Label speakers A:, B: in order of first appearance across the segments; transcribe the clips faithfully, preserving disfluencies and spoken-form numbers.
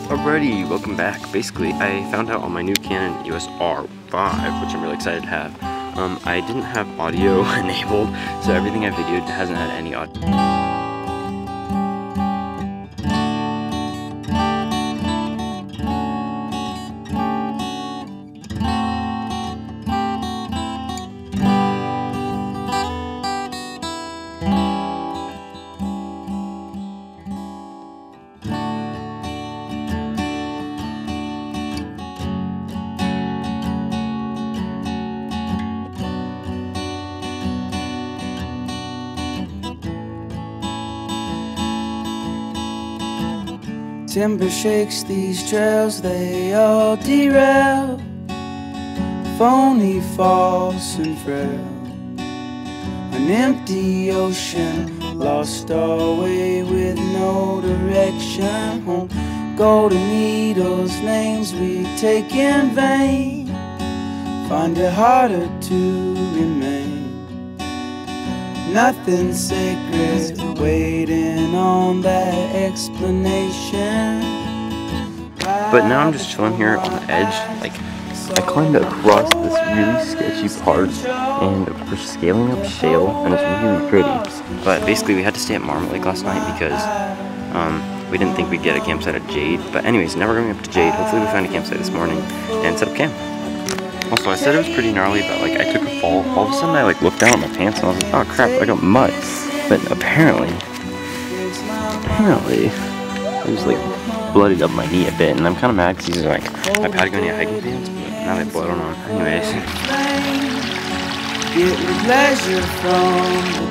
A: Alrighty, welcome back. Basically, I found out on my new Canon E O S R five, which I'm really excited to have. Um, I didn't have audio enabled, so everything I videoed hasn't had any audio.
B: Timber shakes these trails, they all derail. Phony, false and frail. An empty ocean, lost our way with no direction. Home, golden needles, names we take in vain. Find it harder to remain. Nothing sacred, waiting on that explanation.
A: But now I'm just chilling here on the edge. Like, I climbed across this really sketchy part, and we're scaling up shale, and it's really pretty. But basically, we had to stay at Marmot Lake last night because um, we didn't think we'd get a campsite at Jade. But anyways, now we're going up to Jade. Hopefully, we find a campsite this morning and set up camp. Also, I said it was pretty gnarly, but like I took a fall. All of a sudden, I like looked down at my pants and I was like, "Oh crap! I got mud." But apparently, apparently, I just like bloodied up my knee a bit, and I'm kind of mad because these are like my Patagonia hiking pants, but now they bled on them. Anyways.
B: Get pleasure from the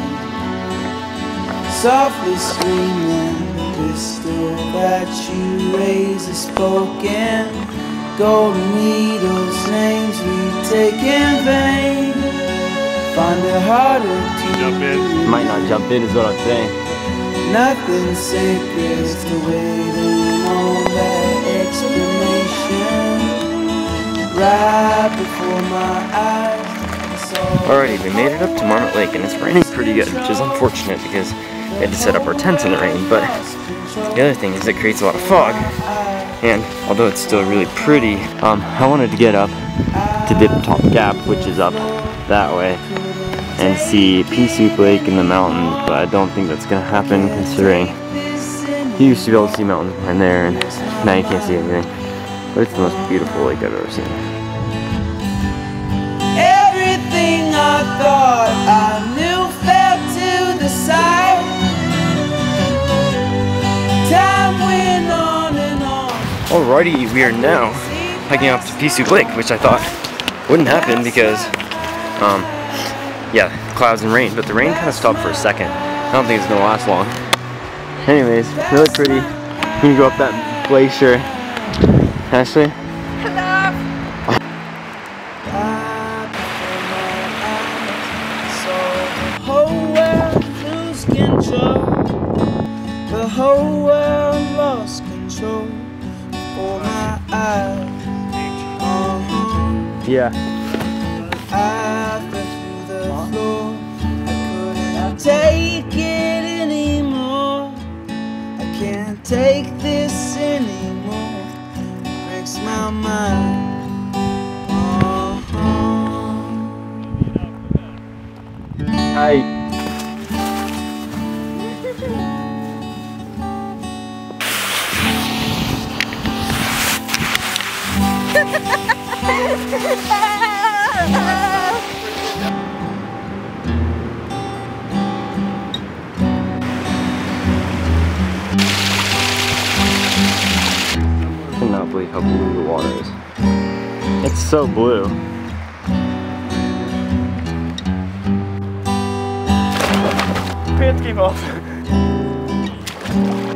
B: pain. Softly screaming, the whistle that you raise is spoken. Golden needles, names we take in vain. Find it harder to
A: jump in. Might not jump in is what I'm saying.
B: Nothing sacred to waiting on that explanation. Right before my eyes.
A: Alrighty, we made it up to Marmot Lake, and it's raining pretty good, which is unfortunate because we had to set up our tents in the rain. But the other thing is it creates a lot of fog. And although it's still really pretty, um, I wanted to get up to Dip Top Gap, which is up that way, and see Picturesque Lake in the mountains, but I don't think that's gonna happen considering you used to be able to see mountains behind there, and now you can't see anything. But it's the most beautiful lake I've ever seen.
B: Everything I thought I knew fell to the side. Time went on and on.
A: Alrighty, we are now hiking up to Picturesque Lake, which I thought wouldn't happen because, um, yeah, clouds and rain. But the rain kind of stopped for a second. I don't think it's gonna last long. Anyways, really pretty. You can go up that glacier. Ashley?
B: Hello. The whole world lose control. The whole world lost control. For my eyes. Uh-huh.
A: Yeah.
B: I fell through the floor. I couldn't take it anymore. I can't take this anymore. It breaks my mind. Uh-huh.
A: Hi. I cannot believe how blue the water is. It's so blue. Pants came off.